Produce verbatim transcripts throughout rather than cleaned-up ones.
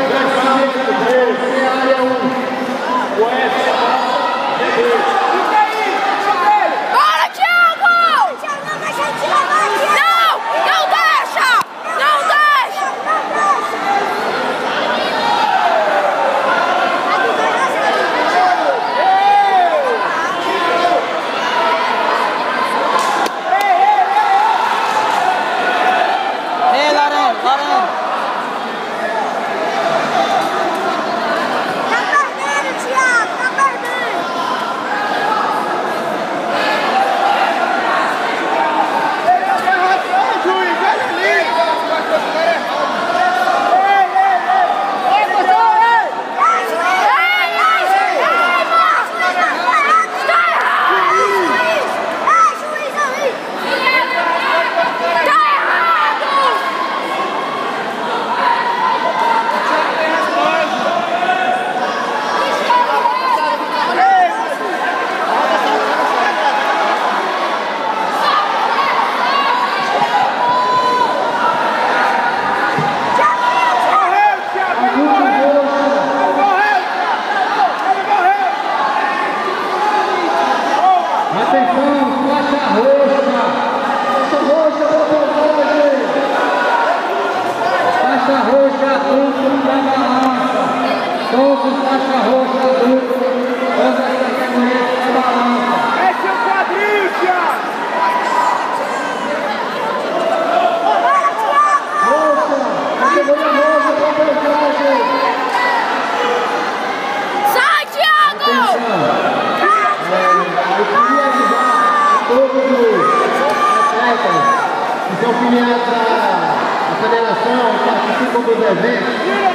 São filiados à federação, participam dos eventos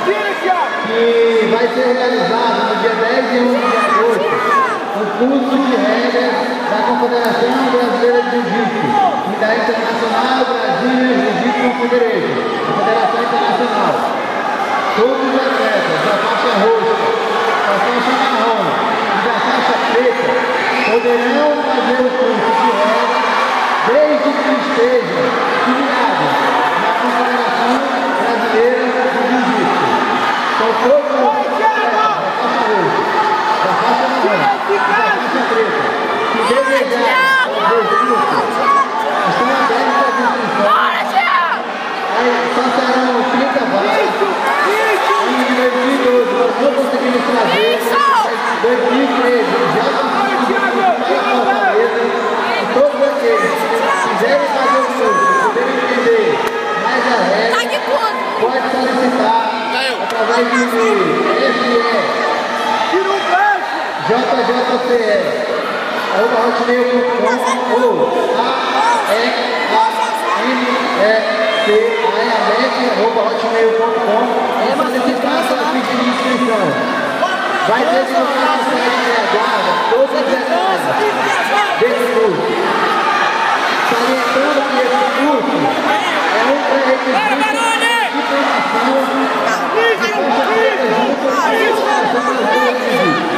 que vai ser realizado no dia dez e onze de agosto o curso de regras da Confederação Brasileira de Jiu-Jitsu e da Internacional Brasil Jiu-Jitsu Confederation, a Federação Internacional. Todos os atletas da faixa roxa, da faixa marrom e da faixa preta poderão fazer o curso de regras desde que estejam filiados na Confederação Brasileira de Jiu-Jitsu. São todos os atletas da faixa roxa, da faixa marrom e da faixa preta que desejarem fazer o curso estão abertos às inscrições. Só serão trinta vagas. Em dois mil e doze nós não conseguimos trazer. Em dois mil e treze já conseguimos para Fortaleza. E todos aqueles que quiserem fazer o curso, poderem entender mais a regra, pode solicitar através de F E J J C E arroba hotmail ponto com ou A E A M E C arroba hotmail ponto com e solicitar sua ficha de inscrição. Vai ter no nosso site de aguarda todos os detalhes desse curso. Salientando que esse curso é um pré-requisito de formação de faixa preta junto com a Federação Brasileira de Jiu-Jitsu.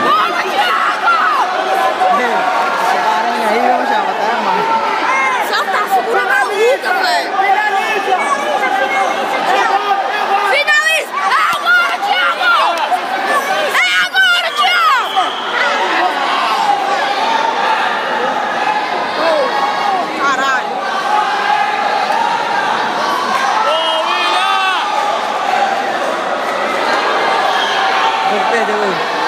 Aí eu já vou dar a mão. Só tá segurando a luta, velho. Finaliza! É agora, Thiago! É agora, Thiago! Caralho! Vou perder hoje.